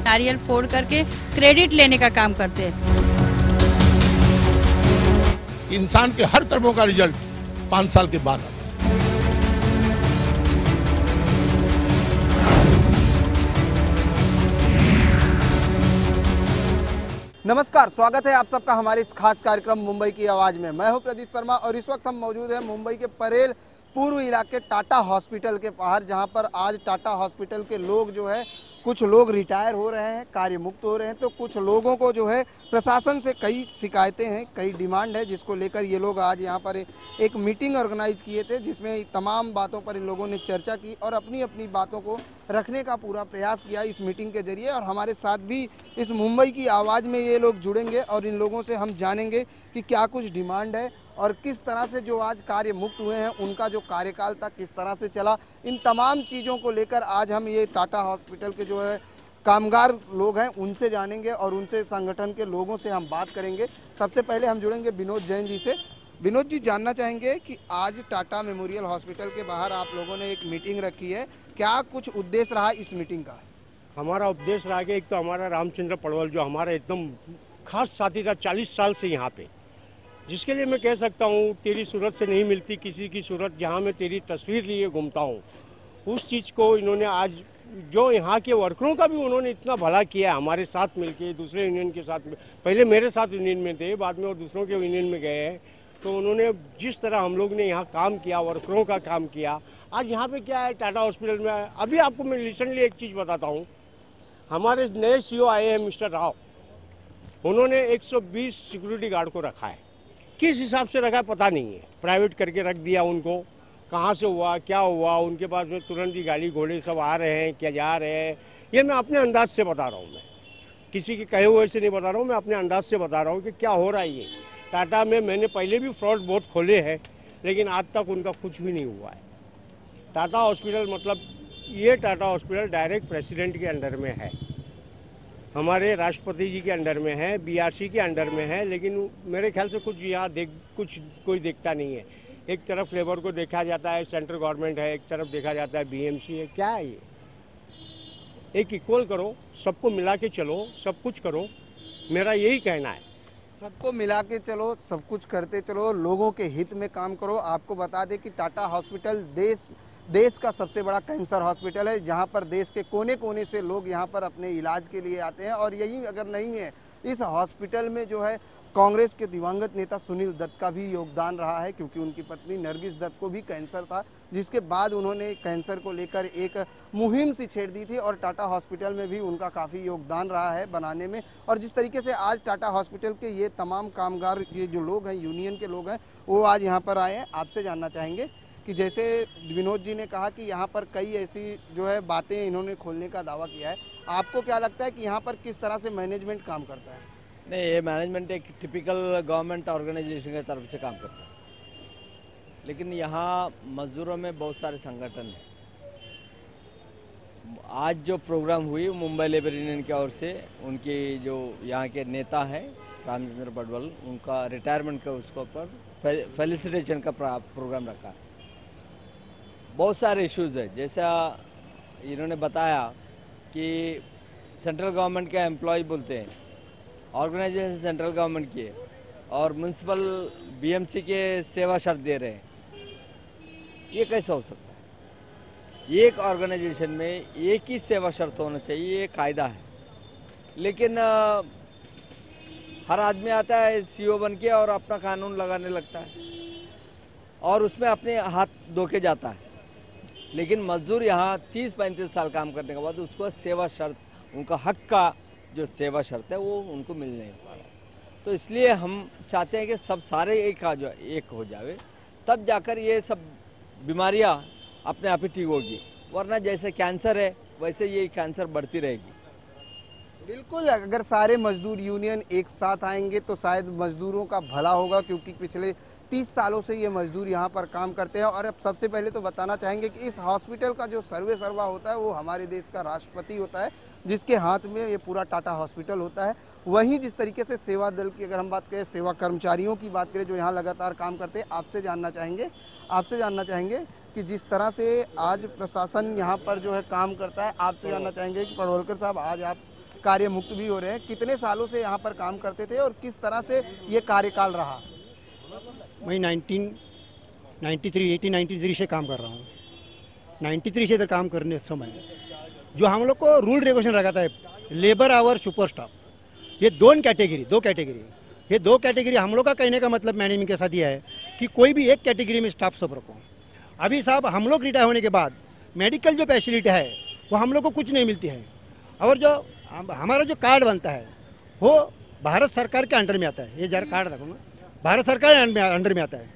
नारियल फोड़ करके क्रेडिट लेने का काम करते हैं। इंसान के हर कर्मों का रिजल्ट 5 साल के बाद आता है। नमस्कार, स्वागत है आप सबका हमारे इस खास कार्यक्रम मुंबई की आवाज़ में। मैं हूं प्रदीप शर्मा और इस वक्त हम मौजूद हैं मुंबई के परेल पूर्व इलाके टाटा हॉस्पिटल के बाहर, जहां पर आज टाटा हॉस्पिटल के लोग जो है, कुछ लोग रिटायर हो रहे हैं, कार्य मुक्त हो रहे हैं, तो कुछ लोगों को जो है प्रशासन से कई शिकायतें हैं, कई डिमांड है, जिसको लेकर ये लोग आज यहाँ पर एक मीटिंग ऑर्गेनाइज किए थे, जिसमें तमाम बातों पर इन लोगों ने चर्चा की और अपनी अपनी बातों को रखने का पूरा प्रयास किया इस मीटिंग के जरिए। और हमारे साथ भी इस मुंबई की आवाज़ में ये लोग जुड़ेंगे और इन लोगों से हम जानेंगे कि क्या कुछ डिमांड है और किस तरह से जो आज कार्य मुक्त हुए हैं उनका जो कार्यकाल था किस तरह से चला। इन तमाम चीज़ों को लेकर आज हम ये टाटा हॉस्पिटल के जो है कामगार लोग हैं उनसे जानेंगे और उनसे संगठन के लोगों से हम बात करेंगे। सबसे पहले हम जुड़ेंगे विनोद जैन जी से। विनोद जी, जानना चाहेंगे कि आज टाटा मेमोरियल हॉस्पिटल के बाहर आप लोगों ने एक मीटिंग रखी है, क्या कुछ उद्देश्य रहा इस मीटिंग का? हमारा उद्देश्य रहा कि एक तो हमारा रामचंद्र पडवल जो हमारा एकदम खास साथी था 40 साल से यहाँ पे, जिसके लिए मैं कह सकता हूँ तेरी सूरत से नहीं मिलती किसी की सूरत, जहाँ मैं तेरी तस्वीर लिए घूमता हूँ, उस चीज़ को इन्होंने आज जो यहाँ के वर्करों का भी उन्होंने इतना भला किया हमारे साथ मिलके, दूसरे यूनियन के साथ, पहले मेरे साथ यूनियन में थे, बाद में और दूसरों के यूनियन में गए हैं, तो उन्होंने जिस तरह हम लोग ने यहाँ काम किया, वर्करों का काम किया। आज यहाँ पे क्या है टाटा हॉस्पिटल में, अभी आपको मैं रिसेंटली एक चीज़ बताता हूँ, हमारे नए सीईओ आए हैं मिस्टर राव, उन्होंने 120 सिक्योरिटी गार्ड को रखा है। किस हिसाब से रखा है पता नहीं है, प्राइवेट करके रख दिया उनको, कहाँ से हुआ क्या हुआ, उनके पास में तुरंत ही गाड़ी घोड़े सब आ रहे हैं, क्या जा रहे हैं, ये मैं अपने अंदाज से बता रहा हूँ, मैं किसी के कहे हुए से नहीं बता रहा हूँ, मैं अपने अंदाज से बता रहा हूँ कि क्या हो रहा है। ये टाटा में मैंने पहले भी फ्रॉड बहुत खोले हैं, लेकिन आज तक उनका कुछ भी नहीं हुआ है। टाटा हॉस्पिटल मतलब ये टाटा हॉस्पिटल डायरेक्ट प्रेसिडेंट के अंडर में है, हमारे राष्ट्रपति जी के अंडर में है, बीआरसी के अंडर में है, लेकिन मेरे ख्याल से कुछ यहाँ कोई देखता नहीं है। एक तरफ लेबर को देखा जाता है, सेंट्रल गवर्नमेंट है, एक तरफ देखा जाता है बीएमसी है, क्या है ये? एक इक्वल करो, सबको मिला के चलो, सब कुछ करो, मेरा यही कहना है। सबको मिला के चलो, सब कुछ करते चलो, लोगों के हित में काम करो। आपको बता दें कि टाटा हॉस्पिटल देश का सबसे बड़ा कैंसर हॉस्पिटल है, जहां पर देश के कोने कोने से लोग यहां पर अपने इलाज के लिए आते हैं। और यही अगर नहीं है, इस हॉस्पिटल में जो है कांग्रेस के दिवंगत नेता सुनील दत्त का भी योगदान रहा है, क्योंकि उनकी पत्नी नरगिस दत्त को भी कैंसर था, जिसके बाद उन्होंने कैंसर को लेकर एक मुहिम सी छेड़ दी थी और टाटा हॉस्पिटल में भी उनका काफ़ी योगदान रहा है बनाने में। और जिस तरीके से आज टाटा हॉस्पिटल के ये तमाम कामगार के जो लोग हैं, यूनियन के लोग हैं, वो आज यहाँ पर आए हैं। आपसे जानना चाहेंगे कि जैसे विनोद जी ने कहा कि यहाँ पर कई ऐसी जो है बातें इन्होंने खोलने का दावा किया है, आपको क्या लगता है कि यहाँ पर किस तरह से मैनेजमेंट काम करता है? नहीं, ये मैनेजमेंट एक टिपिकल गवर्नमेंट ऑर्गेनाइजेशन की तरफ से काम करता है, लेकिन यहाँ मजदूरों में बहुत सारे संगठन हैं। आज जो प्रोग्राम हुई मुंबई लेबर यूनियन की ओर से, उनके जो यहाँ के नेता हैं रामचंद्र पडवल, उनका रिटायरमेंट का उसके ऊपर फेलिसिटेशन का प्रोग्राम रखा। बहुत सारे इश्यूज़ है, जैसा इन्होंने बताया कि सेंट्रल गवर्नमेंट के एम्प्लॉय बोलते हैं, ऑर्गेनाइजेशन सेंट्रल गवर्नमेंट की है और म्यूनसिपल बीएमसी के सेवा शर्त दे रहे हैं। ये कैसा हो सकता है? एक ऑर्गेनाइजेशन में एक ही सेवा शर्त होना चाहिए, ये कायदा है, लेकिन हर आदमी आता है सीईओ बन के और अपना कानून लगाने लगता है और उसमें अपने हाथ धो के जाता है। लेकिन मजदूर यहाँ 30-35 साल काम करने के बाद उसको सेवा शर्त, उनका हक का जो सेवा शर्त है वो उनको मिल नहीं पा रहा। तो इसलिए हम चाहते हैं कि सब सारे एक हो जावे, तब जाकर ये सब बीमारियाँ अपने आप ही ठीक होगी, वरना जैसे कैंसर है वैसे ये कैंसर बढ़ती रहेगी। बिल्कुल, अगर सारे मजदूर यूनियन एक साथ आएंगे तो शायद मजदूरों का भला होगा, क्योंकि पिछले 30 सालों से ये मजदूर यहाँ पर काम करते हैं। और अब सबसे पहले तो बताना चाहेंगे कि इस हॉस्पिटल का जो सर्वे सर्वा होता है वो हमारे देश का राष्ट्रपति होता है, जिसके हाथ में ये पूरा टाटा हॉस्पिटल होता है। वहीं जिस तरीके से सेवा दल की अगर हम बात करें, सेवा कर्मचारियों की बात करें जो यहाँ लगातार काम करते हैं, आपसे जानना चाहेंगे कि जिस तरह से आज प्रशासन यहाँ पर जो है काम करता है, आपसे जानना चाहेंगे कि पडवलकर साहब, आज आप कार्य मुक्त भी हो रहे हैं। कितने सालों से यहाँ पर काम करते थे और किस तरह से ये कार्यकाल रहा? मैं 1893 से काम कर रहा हूँ। 93 से इधर काम करने समय जो हम लोग को रूल रेगुलेशन रखा है, लेबर आवर सुपर स्टाफ, ये दो कैटेगरी हम लोग का कहने का मतलब मैनेजमेंट के साथ ये है कि कोई भी एक कैटेगरी में स्टाफ सब रखो। अभी साहब हम लोग रिटायर होने के बाद मेडिकल जो फैसिलिटी है वो हम लोग को कुछ नहीं मिलती है, और जो हमारा जो कार्ड बनता है वो भारत सरकार के अंडर में आता है। ये जरा कार्ड देखो ना, भारत सरकार के अंडर में आता है।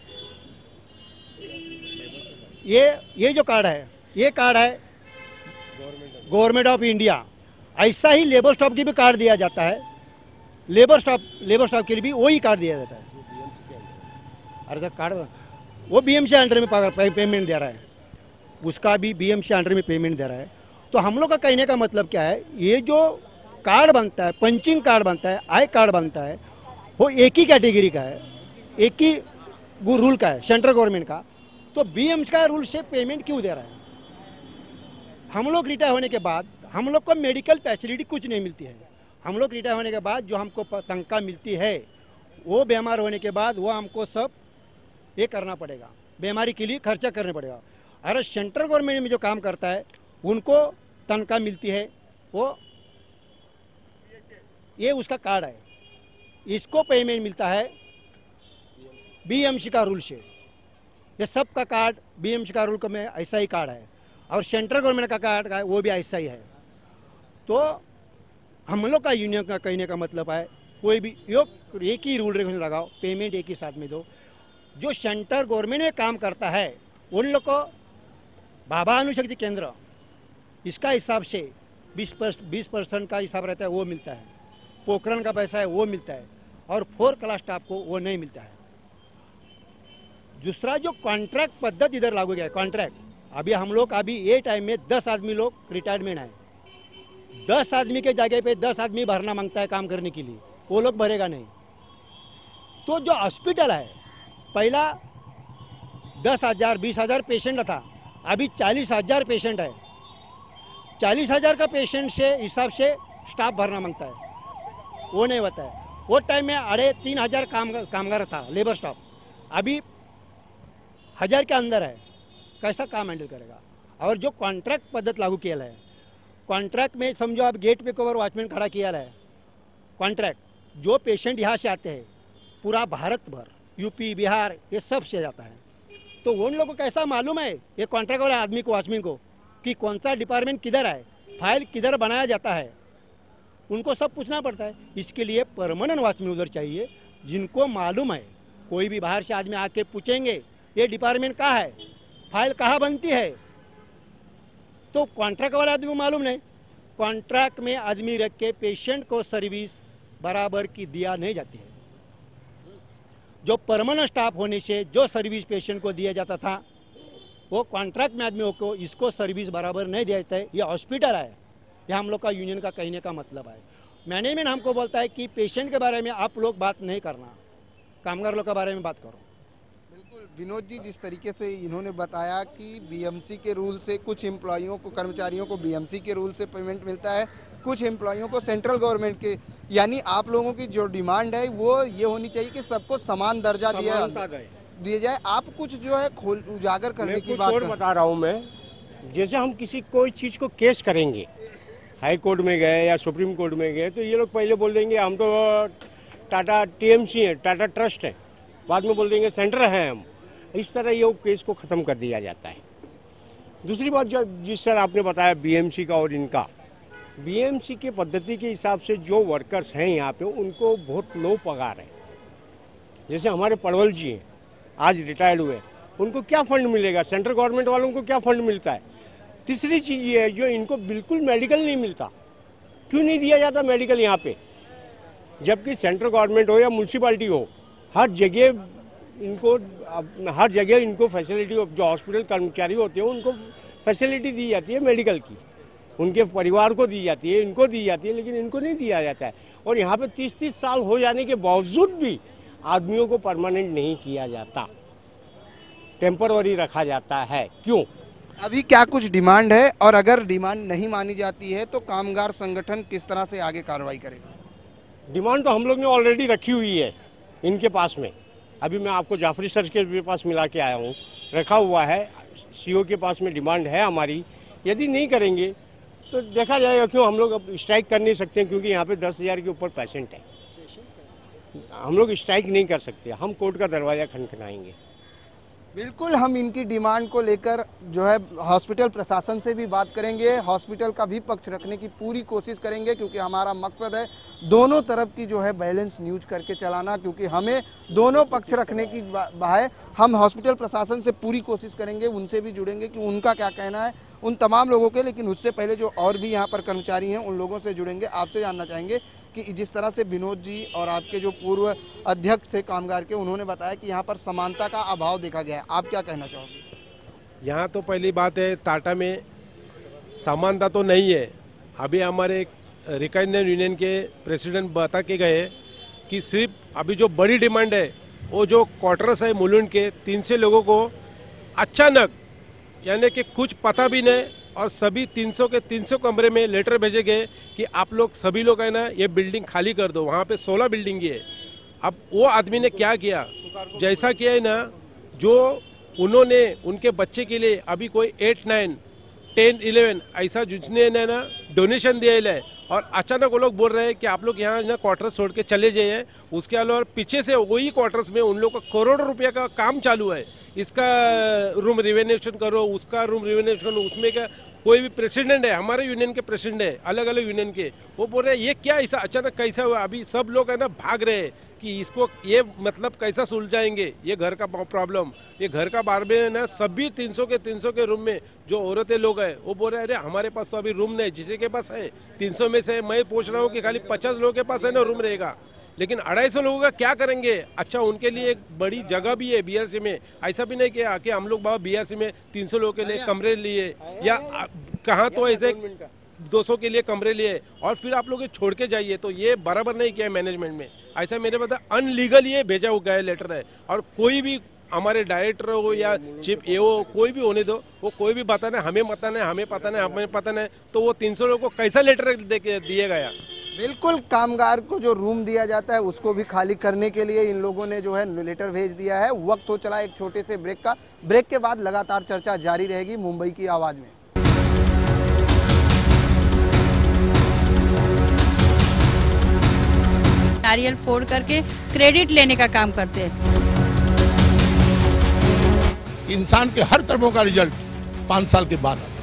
ये जो कार्ड है, ये कार्ड है गवर्नमेंट ऑफ इंडिया। ऐसा ही लेबर स्टाफ की भी कार्ड दिया जाता है, लेबर स्टाफ के लिए भी वही कार्ड दिया जाता है। अरे सर कार्ड वो बीएमसी अंडर में पेमेंट दे रहा है, उसका भी बीएमसी अंडर में पेमेंट दे रहा है। तो हम लोग का कहने का मतलब क्या है, ये जो कार्ड बनता है, पंचिंग कार्ड बनता है, आई कार्ड बनता है, वो एक ही कैटेगरी का है, एक ही रूल का है, सेंट्रल गवर्नमेंट का। तो बीएमसी का रूल से पेमेंट क्यों दे रहा है? हम लोग रिटायर होने के बाद हम लोग को मेडिकल फैसिलिटी कुछ नहीं मिलती है। हम लोग रिटायर होने के बाद जो हमको तनख्वाह मिलती है वो बीमार होने के बाद वो हमको सब ये करना पड़ेगा, बीमारी के लिए खर्चा करना पड़ेगा। अरे सेंट्रल गवर्नमेंट में जो काम करता है उनको तनख्वाह मिलती है, वो ये उसका कार्ड है, इसको पेमेंट मिलता है बीएमसी का रूल से। ये सब का कार्ड बीएमसी का रूल का में ऐसा ही कार्ड है, और सेंट्रल गवर्नमेंट का कार्ड का वो भी ऐसा ही है। तो हम लोग का यूनियन का कहने का मतलब है कोई भी एक ही रूल रेगुलेशन लगाओ, पेमेंट एक ही साथ में दो। जो सेंट्रल गवर्नमेंट में काम करता है उन लोग को भाभा अणुशक्ति केंद्र इसका हिसाब से 20% का हिसाब रहता है, वो मिलता है। पोखरण का पैसा है वो मिलता है, और 4 क्लास स्टाफ को वो नहीं मिलता है। दूसरा जो कॉन्ट्रैक्ट पद्धति इधर लागू गया है, कॉन्ट्रैक्ट अभी हम लोग अभी ये टाइम में 10 आदमी लोग रिटायरमेंट है। 10 आदमी के जगह पे 10 आदमी भरना मांगता है काम करने के लिए, वो लोग भरेगा नहीं। तो जो हॉस्पिटल है पहला 10,000 20,000 पेशेंट था, अभी 40,000 पेशेंट है। 40,000 का पेशेंट से हिसाब से स्टाफ भरना मांगता है, वो नहीं होता है। वो टाइम में 3,500 कामगार था लेबर स्टाफ, अभी 1,000 के अंदर है। कैसा काम हैंडल करेगा? और जो कॉन्ट्रैक्ट पद्धति लागू किया है, कॉन्ट्रैक्ट में समझो आप गेट पे कवर वॉचमैन खड़ा किया है। कॉन्ट्रैक्ट जो पेशेंट यहाँ से आते हैं पूरा भारत भर, यूपी बिहार ये सब से जाता है। तो उन लोगों को कैसा मालूम है ये कॉन्ट्रैक्ट वाले आदमी को, वॉचमैन को, कि कौन सा डिपार्टमेंट किधर है, फाइल किधर बनाया जाता है, उनको सब पूछना पड़ता है। इसके लिए परमानेंट वॉचमैन उधर चाहिए जिनको मालूम है। कोई भी बाहर से आदमी आके पूछेंगे ये डिपार्टमेंट कहाँ है, फाइल कहाँ बनती है, तो कॉन्ट्रैक्ट वाला आदमी को मालूम नहीं। कॉन्ट्रैक्ट में आदमी रख के पेशेंट को सर्विस बराबर की दिया नहीं जाती है। जो परमानेंट स्टाफ होने से जो सर्विस पेशेंट को दिया जाता था वो कॉन्ट्रैक्ट में आदमियों को इसको सर्विस बराबर नहीं दिया जाता है। ये हॉस्पिटल है, ये हम लोग का यूनियन का कहने का मतलब है। मैनेजमेंट हमको बोलता है कि पेशेंट के बारे में आप लोग बात नहीं करना, कामगार लोग के बारे में बात करो। बिल्कुल विनोद जी, जिस तरीके से इन्होंने बताया कि बीएमसी के रूल से कुछ एम्प्लॉइयों को, कर्मचारियों को बीएमसी के रूल से पेमेंट मिलता है, कुछ एम्प्लॉइयों को सेंट्रल गवर्नमेंट के, यानी आप लोगों की जो डिमांड है वो ये होनी चाहिए कि सबको समान दर्जा दिया जाए। आप कुछ जो है उजागर करने की बात बता रहा हूँ मैं, जैसे हम किसी कोई चीज़ को केस करेंगे, हाई कोर्ट में गए या सुप्रीम कोर्ट में गए, तो ये लोग पहले बोल देंगे हम तो टाटा टीएमसी है, टाटा ट्रस्ट है, बाद में बोल देंगे सेंटर है हम। इस तरह ये केस को ख़त्म कर दिया जाता है। दूसरी बात जो जिस तरह आपने बताया बीएमसी का और इनका, बीएमसी के पद्धति के हिसाब से जो वर्कर्स हैं यहाँ पे उनको बहुत लो पगार है। जैसे हमारे पड़वल जी हैं, आज रिटायर्ड हुए, उनको क्या फंड मिलेगा? सेंट्रल गवर्नमेंट वालों को क्या फंड मिलता है? तीसरी चीज़ ये है जो इनको बिल्कुल मेडिकल नहीं मिलता। क्यों नहीं दिया जाता मेडिकल यहाँ पे? जबकि सेंट्रल गवर्नमेंट हो या म्यूनसिपाल्टी हो, हर जगह इनको फैसिलिटी, जो हॉस्पिटल कर्मचारी होते हैं उनको फैसिलिटी दी जाती है मेडिकल की, उनके परिवार को दी जाती है, इनको दी जाती है, लेकिन इनको नहीं दिया जाता है। और यहाँ पे 30-30 साल हो जाने के बावजूद भी आदमियों को परमानेंट नहीं किया जाता, टेम्पररी रखा जाता है। क्यों? अभी क्या कुछ डिमांड है, और अगर डिमांड नहीं मानी जाती है तो कामगार संगठन किस तरह से आगे कार्रवाई करेगा? डिमांड तो हम लोग ने ऑलरेडी रखी हुई है इनके पास में। अभी मैं आपको जाफरी सर के पास मिला के आया हूँ, रखा हुआ है, सीओ के पास में डिमांड है हमारी। यदि नहीं करेंगे तो देखा जाएगा। क्यों हम लोग अब स्ट्राइक कर नहीं सकते, क्योंकि यहाँ पे 10,000 के ऊपर पेशेंट है। हम लोग स्ट्राइक नहीं कर सकते, हम कोर्ट का दरवाज़ा खटखटाएंगे। बिल्कुल, हम इनकी डिमांड को लेकर जो है हॉस्पिटल प्रशासन से भी बात करेंगे, हॉस्पिटल का भी पक्ष रखने की पूरी कोशिश करेंगे, क्योंकि हमारा मकसद है दोनों तरफ की जो है बैलेंस न्यूज करके चलाना, क्योंकि हमें दोनों पक्ष रखने की है। हम हॉस्पिटल प्रशासन से पूरी कोशिश करेंगे, उनसे भी जुड़ेंगे कि उनका क्या कहना है उन तमाम लोगों के। लेकिन उससे पहले जो और भी यहाँ पर कर्मचारी हैं उन लोगों से जुड़ेंगे। आपसे जानना चाहेंगे कि जिस तरह से विनोद जी और आपके जो पूर्व अध्यक्ष थे कामगार के, उन्होंने बताया कि यहाँ पर समानता का अभाव देखा गया है, आप क्या कहना चाहोगे? यहाँ तो पहली बात है, टाटा में समानता तो नहीं है। अभी हमारे रिकॉग्नाइज्ड यूनियन के प्रेसिडेंट बता के गए कि सिर्फ अभी जो बड़ी डिमांड है वो जो क्वार्टर्स है मुलुंड के 300 लोगों को अचानक, यानी कि कुछ पता भी नहीं, और सभी 300 के 300 कमरे में लेटर भेजे गए कि आप लोग सभी लोग है ना ये बिल्डिंग खाली कर दो। वहाँ पे 16 बिल्डिंग है। अब वो आदमी ने क्या किया, जैसा किया है ना, जो उन्होंने उनके बच्चे के लिए अभी कोई 8, 9, 10, 11 ऐसा जिसने ना डोनेशन दिया है, और अचानक वो लोग बोल रहे हैं कि आप लोग यहाँ ना क्वार्टर्स छोड़ के चले जाइए। उसके अलावा पीछे से वही क्वार्टर्स में उन लोगों का करोड़ों रुपये का काम चालू है। इसका रूम रिवेन्यूएशन करो, उसका रूम रिवेन्यूएशन करो। उसमें का कोई भी प्रेसिडेंट है, हमारे यूनियन के प्रेसिडेंट है, अलग अलग यूनियन के, वो बोल रहे हैं ये क्या ऐसा अचानक कैसा हुआ। अभी सब लोग है ना भाग रहे हैं कि इसको ये मतलब कैसा सुलझाएंगे ये घर का प्रॉब्लम। ये घर का बार में ना सभी 300 के रूम में जो औरतें लोग हैं वो बोल रहे हैं अरे हमारे पास तो अभी रूम नहीं। जिसे के पास है 300 में से मैं पूछ रहा हूँ कि खाली 50 लोगों के पास है ना रूम रहेगा, लेकिन 250 लोगों का क्या करेंगे? अच्छा, उनके लिए एक बड़ी जगह भी है बीआरसी में। ऐसा भी नहीं किया कि हम लोग बाबा बीआरसी में 300 लोगों के लिए कमरे लिए, या कहाँ तो ऐसे 200 के लिए कमरे लिए और फिर आप लोग छोड़ के जाइए, तो ये बराबर नहीं किया मैनेजमेंट में। ऐसा मेरे पता अनलीगल ये भेजा हुआ है लेटर है। और कोई भी हमारे डायरेक्टर हो या चीफ ए हो, कोई भी होने दो, वो कोई भी पता नहीं, हमें पता नहीं, हमें पता नहीं, हमें पता नहीं, तो वो 300 लोगों को कैसा लेटर दिया गया? बिल्कुल, कामगार को जो रूम दिया जाता है उसको भी खाली करने के लिए इन लोगों ने जो है लेटर भेज दिया है। वक्त हो चला एक छोटे से ब्रेक का। ब्रेक के बाद लगातार चर्चा जारी रहेगी मुंबई की आवाज में। नारियल फोड़ करके क्रेडिट लेने का काम करते हैं। इंसान के हर कर्मों का रिजल्ट 5 साल के बाद आता है।